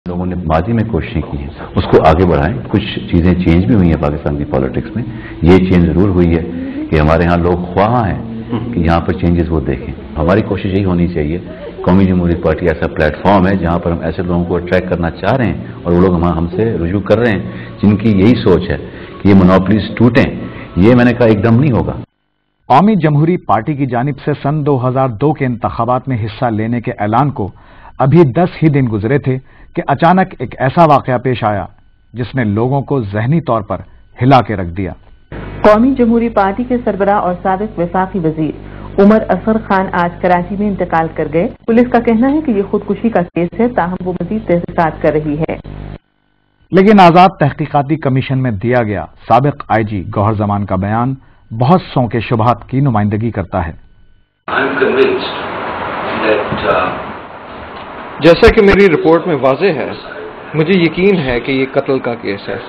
लोगों ने माजी में कोशिशें की हैं, उसको आगे बढ़ाएं। कुछ चीज़ें चेंज भी हुई हैं पाकिस्तान की पॉलिटिक्स में। ये चेंज ज़रूर हुई है कि हमारे यहाँ लोग ख्वाह हैं कि यहाँ पर चेंजेस वो देखें। हमारी कोशिश यही होनी चाहिए, कौमी जमहूरी पार्टी ऐसा प्लेटफॉर्म है जहाँ पर हम ऐसे लोगों को अट्रैक्ट करना चाह रहे हैं और वो लोग हमसे रुजू कर रहे हैं जिनकी यही सोच है कि ये मोनोपलीज टूटें। ये मैंने कहा एकदम नहीं होगा। कौमी जमहूरी पार्टी की जानिब से सन 2002 के इंतखाबात में हिस्सा लेने के ऐलान को अभी 10 ही दिन गुजरे थे कि अचानक एक ऐसा वाकया पेश आया जिसने लोगों को ज़हनी तौर पर हिला के रख दिया। कौमी जमहूरी पार्टी के सरबराह और साबिक वफाकी वजीर उमर असगर खान आज कराची में इंतकाल कर गए। पुलिस का कहना है कि ये खुदकुशी का केस है, ताहम वो मजीद तहकीकात कर रही है। लेकिन आजाद तहकीकाती कमीशन में दिया गया साबिक आईजी गौहर जमान का बयान बहुत सौ के शुबहात की नुमाइंदगी करता है। जैसा कि मेरी रिपोर्ट में वाज़े है, मुझे यकीन है कि ये कत्ल का केस है।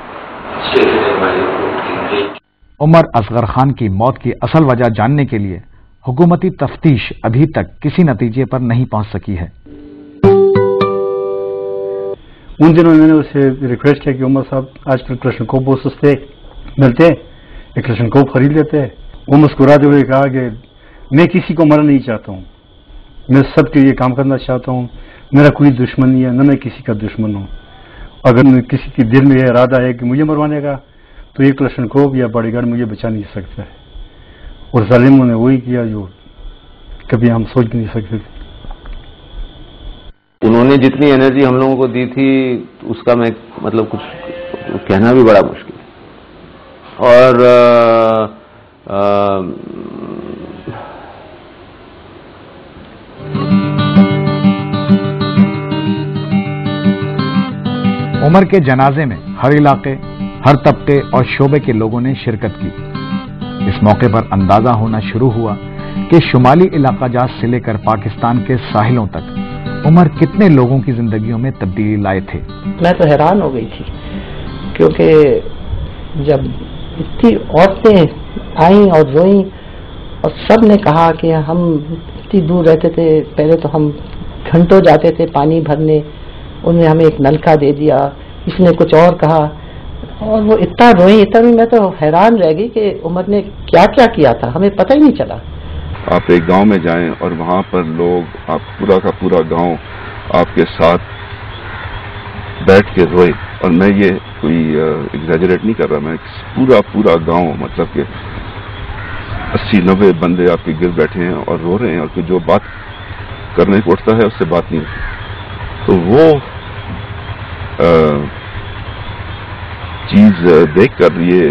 उमर असगर खान की मौत की असल वजह जानने के लिए हुकूमती तफ्तीश अभी तक किसी नतीजे पर नहीं पहुंच सकी है। उन दिनों मैंने उसे रिक्वेस्ट किया कि उमर साहब आजकल क्लशनकोफ बहुत सस्ते मिलते हैं, एक क्लशनकोफ खरीद लेते हैं। वो मुस्कुराते हुए कहा कि मैं किसी को मरना नहीं चाहता हूँ, मैं सबके लिए काम करना चाहता हूँ, मेरा कोई दुश्मन नहीं है, न मैं किसी का दुश्मन हूँ। अगर किसी के दिल में यह इरादा है कि मुझे मरवाने का, तो एक क्लशनकोफ या बॉडीगार्ड मुझे बचा नहीं सकता है। और जालिमों ने वही किया जो कभी हम सोच भी नहीं सकते थे। उन्होंने जितनी एनर्जी हम लोगों को दी थी उसका मैं मतलब कुछ कहना भी बड़ा मुश्किल है। और उमर के जनाजे में हर इलाके, हर तबके और शोबे के लोगों ने शिरकत की। इस मौके पर अंदाजा होना शुरू हुआ कि शुमाली इलाका जात से लेकर पाकिस्तान के साहिलों तक उमर कितने लोगों की जिंदगियों में तब्दीली लाए थे। मैं तो हैरान हो गई थी, क्योंकि जब इतनी औरतें आई और रोई और सब ने कहा कि हम इतनी दूर रहते थे, पहले तो हम घंटों जाते थे पानी भरने, उन्होंने हमें एक नलका दे दिया, इसने कुछ और कहा, और वो इतना रोई, इतना भी मैं तो हैरान रह गई कि उमर ने क्या क्या किया था, हमें पता ही नहीं चला। आप एक गांव में जाएं और वहां पर लोग, आप पूरा का पूरा गांव आपके साथ बैठ के रोए, और मैं ये कोई एग्जैजरेट नहीं कर रहा, मैं पूरा गांव मतलब कि 80-90 बंदे आपके गिर बैठे हैं और रो रहे हैं, और जो बात करने को उठता है उससे बात नहीं होती। तो वो चीज देखकर ये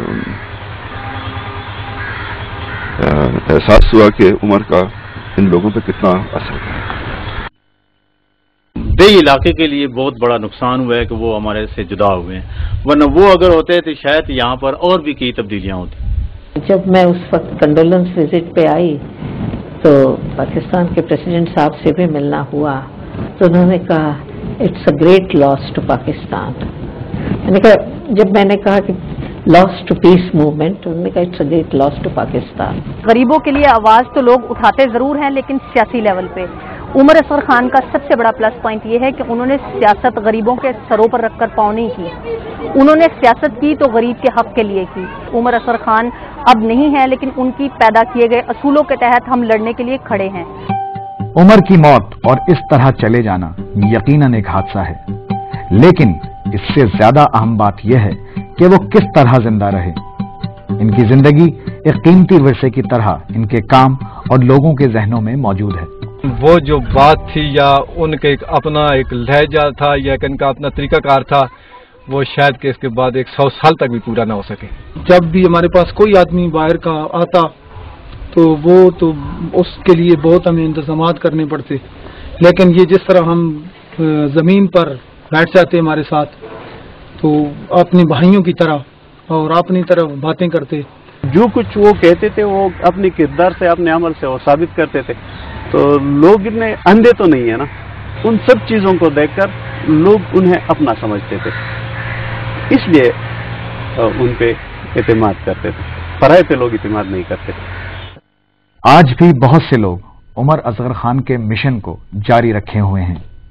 एहसास हुआ कि उमर का इन लोगों पे कितना असर है। दे इलाके के लिए बहुत बड़ा नुकसान हुआ है कि वो हमारे से जुदा हुए हैं, वरना वो अगर होते तो शायद यहाँ पर और भी कई तब्दीलियां होती। जब मैं उस वक्त कंडोलेंस विजिट पे आई तो पाकिस्तान के प्रेसिडेंट साहब से भी मिलना हुआ, तो उन्होंने कहा it's a great loss to Pakistan. मैंने कहा कि लॉस टू पीस मूवमेंट, उन्होंने कहा it's a great loss to Pakistan. गरीबों के लिए आवाज तो लोग उठाते जरूर हैं, लेकिन सियासी लेवल पे उमर असगर खान का सबसे बड़ा प्लस पॉइंट ये है कि उन्होंने सियासत गरीबों के सरों पर रखकर पाँव नहीं की। उन्होंने सियासत की तो गरीब के हक के लिए की। उमर असगर खान अब नहीं है, लेकिन उनकी पैदा किए गए असूलों के तहत हम लड़ने के लिए खड़े हैं। उमर की मौत और इस तरह चले जाना यकीनन एक हादसा है, लेकिन इससे ज्यादा अहम बात यह है कि वो किस तरह जिंदा रहे। इनकी जिंदगी एक कीमती विरसे की तरह इनके काम और लोगों के जहनों में मौजूद है। वो जो बात थी या उनके अपना एक लहजा था या इनका अपना तरीकाकार था, वो शायद कि इसके बाद 100 साल तक भी पूरा ना हो सके। जब भी हमारे पास कोई आदमी बाहर का आता तो वो तो उसके लिए बहुत हमें इंतजामात करने पड़ते, लेकिन ये जिस तरह हम जमीन पर बैठ जाते हमारे साथ, तो अपने भाइयों की तरह और अपनी तरफ बातें करते। जो कुछ वो कहते थे वो अपने किरदार से, अपने अमल से वो साबित करते थे। तो लोग इतने अंधे तो नहीं है ना, उन सब चीजों को देखकर लोग उन्हें अपना समझते थे, इसलिए उन पे एतमाद करते थे। पराये पे लोग एतमाद नहीं करते थे। आज भी बहुत से लोग उमर असगर खान के मिशन को जारी रखे हुए हैं।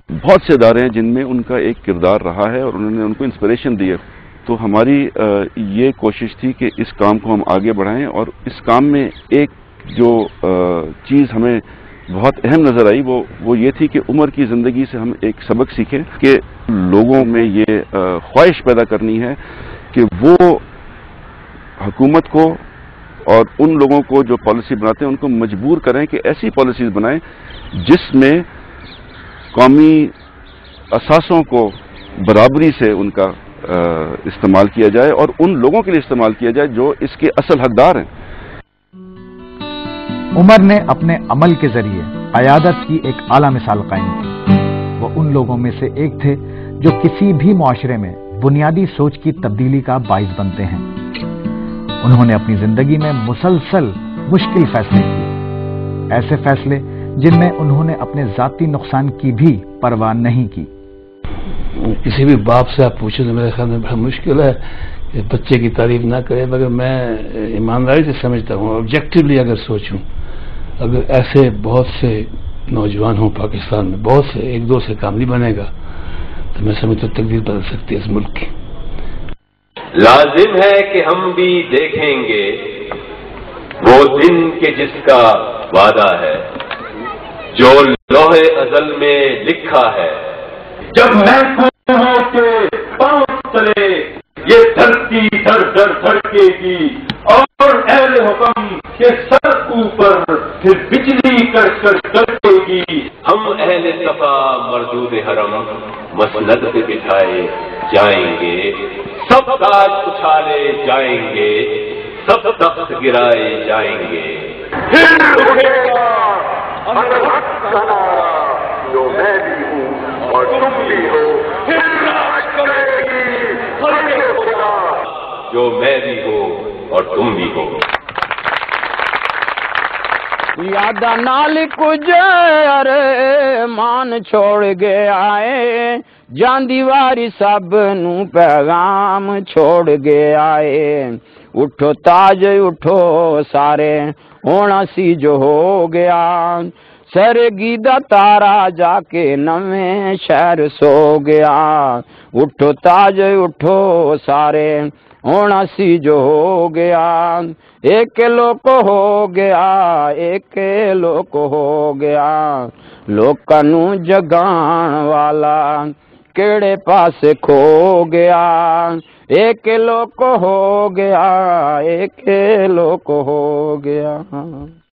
بہت سے ادارے ہیں جن میں ان کا ایک کردار رہا ہے اور انہوں نے ان کو انسپریشن دی ہے. تو ہماری یہ کوشش تھی کہ اس کام کو ہم آگے بڑھائیں، اور اس کام میں ایک جو چیز ہمیں بہت اہم نظر آئی وہ یہ تھی کہ عمر کی زندگی سے ہم ایک سبق سیکھیں کہ لوگوں میں یہ خواہش پیدا کرنی ہے کہ وہ حکومت کو اور ان لوگوں کو جو پالیسی بناتے ہیں ان کو مجبور کریں کہ ایسی پالیسیز بنائیں جس میں قومی اثاثوں کو برابری سے ان کا استعمال کیا جائے اور ان لوگوں کے لیے استعمال کیا جائے جو اس کے اصل حقدار ہیں. عمر نے اپنے عمل کے ذریعے قیادت کی ایک اعلیٰ مثال قائم کی. وہ ان لوگوں میں سے ایک تھے جو کسی بھی معاشرے میں بنیادی سوچ کی تبدیلی کا باعث بنتے ہیں. انہوں نے اپنی زندگی میں مسلسل مشکل فیصلے کیے، ایسے فیصلے جن میں انہوں نے اپنے ذاتی نقصان کی بھی پرواہ نہیں کی. کسی بھی باپ سے آپ پوچھیں تو میرے خیال میں بڑا مشکل ہے کہ بچے کی تعریف نہ کرے، مگر میں ایمانداری سے سمجھتا ہوں، آبجیکٹولی اگر سوچوں، اگر ایسے بہت سے نوجوان ہوں پاکستان میں، بہت سے، ایک دو سے کام نہیں بنے گا، تو میں سمجھتا ہوں تقدیر بدل سکتی ہے اس ملک کی. لازم ہے کہ ہم بھی دیکھیں گے وہ دن کہ جس کا وعدہ ہے، جو لوح ازل میں لکھا ہے، جب محکوموں کے پاؤں تلے یہ دھرتی در در دھڑکے گی اور اہل حکم کے سر اوپر پھر بجلی کر کر کڑکے گی. ہم اہل صفا مردود حرم مسند پہ بٹھائے جائیں گے، سب تاج اچھالے جائیں گے، سب تخت گرائے جائیں گے. پھر اٹھے گا جو میں بھی ہوں اور تم بھی ہو، پھر راج کرے گی خدا جو میں بھی ہوں اور تم بھی ہو. یاد نال کچھ ارے مان چھوڑ گئے آئے، جان دیواری سب نو پیغام چھوڑ گئے آئے. اٹھو تاج اٹھو سارے ہونا سی جو ہو گیا، سرگی دا تارا جا کے نویں شہر سو گیا. اٹھو تاج اٹھو سارے ہونا سی جو ہو گیا، ایک لوک ہو گیا، ایک لوک ہو گیا. لوکاں نو جگان والا کیڑے پاس کھو گیا، ایک لوک ہو گیا، ایک لوک ہو گیا.